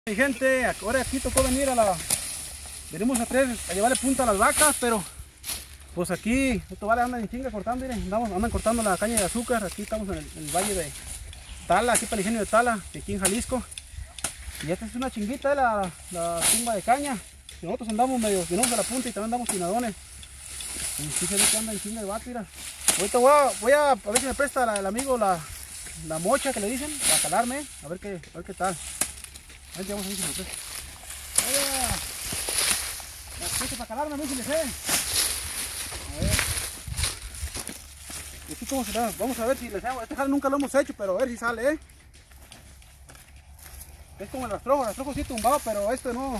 Mi gente, ahora aquí tocó venir venimos a llevarle punta a las vacas, pero pues aquí estos vales andan en chinga cortando, miren, andan cortando la caña de azúcar. Aquí estamos en el valle de Tala, aquí para el ingenio de Tala, aquí en Jalisco. Y esta es una chinguita de la tumba de caña. Y nosotros andamos medio, venimos a la punta y también andamos pinadones. Y aquí se ve que anda en chinga de vaca, mira. Ahorita voy a ver si me presta el amigo la mocha que le dicen, para calarme, a ver qué tal. Ahí vamos a ver si me presta. Vaya, la presta para calarme, a ver si le sé. A ver. Y aquí cómo se da, vamos a ver si le sé. Este jale nunca lo hemos hecho, pero a ver si sale, Es como el rastrojo sí tumbado, pero este no.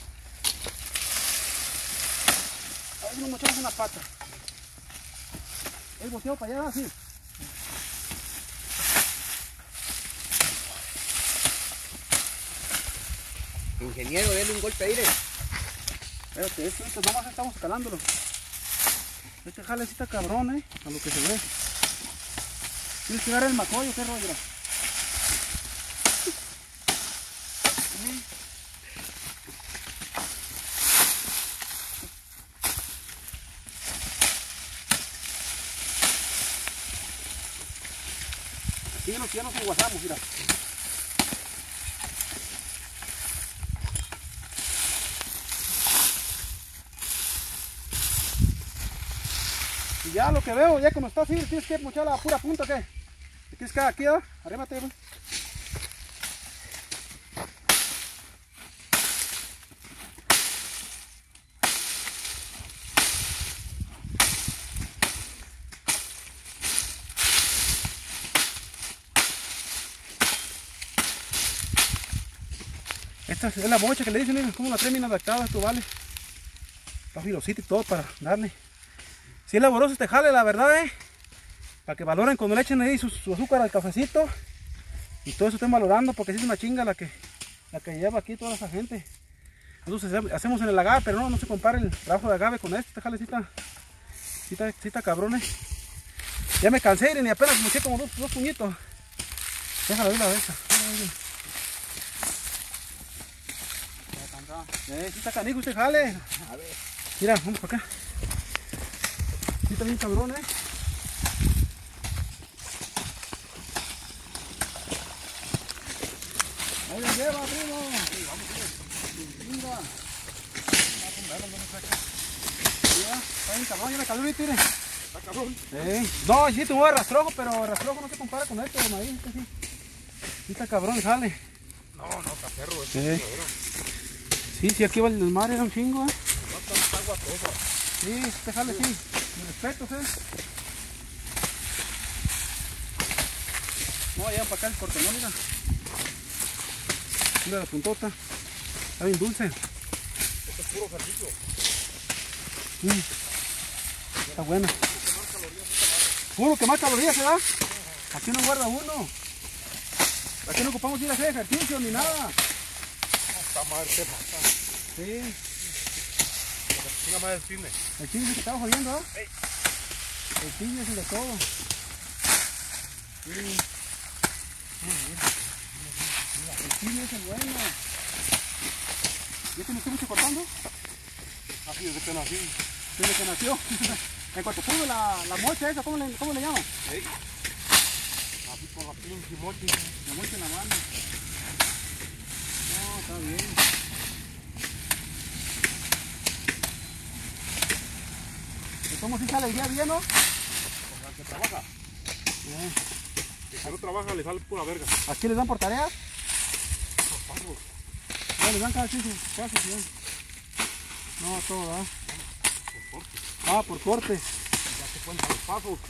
A ver si nos mochamos una pata. El volteo para allá, así. Ingeniero, denle un golpe aire. Espérate, esto nomás estamos calándolo. Este jale sí está cabrón, a lo que se ve. Tienes que agarrar el macoyo, qué rollo. Aquí ya nos enguasamos, mira. Y ya lo que veo, ya como está así, tienes que mochar la pura punta, ¿qué? Tienes que aquí, arrémate, ¿ves? Esta es la mocha que le dicen, miren, como la traen bien adaptada, esto vale. Está filosito y todo para darle. Si es laboroso este jale, la verdad, para que valoren cuando le echen ahí su azúcar al cafecito. Y todo eso estén valorando, porque sí es una chinga la que lleva aquí toda esa gente. Nosotros hacemos en el agave, pero no se compara el trabajo de agave con este jale, sí está cabrón, Ya me cansé, y apenas moché como dos puñitos. Déjala ver la esa. Sí está canijo este jale. A ver. Mira, vamos para acá. Sí está bien cabrón, Ahí la lleva, primo. Sí, vamos a ver. Venga. Está bien cabrón, ya me caló ahorita, Está cabrón. No, sí tuvo de rastrojo, pero el rastrojo no se compara con este de maíz, sí. Sí está cabrón el jale. No, está perro, Sí, aquí va el mar, era un chingo, No está guatoso. Sí, este jale sí. Mis respetos, No, allá para acá el cortonón, mira. Mira la puntota. Está bien dulce. Este es puro ejercicio. Está buena. Puro que más calorías se da. Aquí no guarda uno. Aquí no ocupamos ir a hacer ejercicio ni nada. Esta madre se mata. Sí. Una madre del cine. El chile se estaba jodiendo, El chile es el de todo. Sí. El chile es el bueno. ¿Ya tienes mucho cortando? Así desde que nací. Desde que nació. En cuanto pudo la mocha esa, ¿cómo le llaman? Así con la pinche mocha. La mocha en la mano. No, está bien. ¿Cómo si sale el día bien, no? Con el que trabaja. El que no trabaja le sale pura verga. ¿Aquí les dan por tareas? Los pasos. No, les dan cada quien sus pasos, No, todo, ¿verdad? Por corte. Por corte. Ya se cuentan los pasos.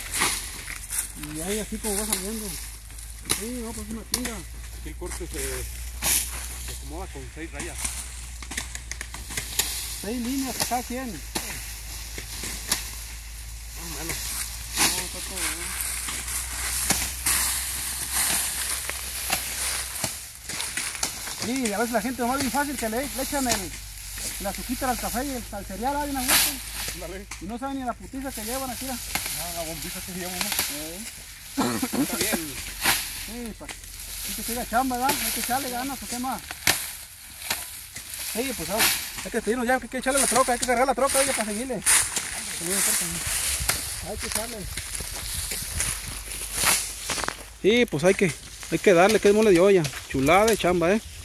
Y ahí así como va saliendo. Sí, no, pues una chinga. Aquí el corte se acomoda con 6 rayas. 6 líneas cada quien. Más o menos. No, está todo bien. Sí, a veces la gente nomás bien fácil que le echan la azuquita al café y al cereal, hay una vuelta. Y no saben ni la putiza que llevan aquí. La bombita que llevan, Está bien. Sí, para que siga chamba, ¿verdad? Hay que echarle ganas, ¿o qué más? Sí, pues hay que despedirnos ya, hay que echarle la troca, hay que cargar la troca ya para seguirle. Hay que echarle. Sí, pues hay que darle, que es mole de olla. Chulada de chamba,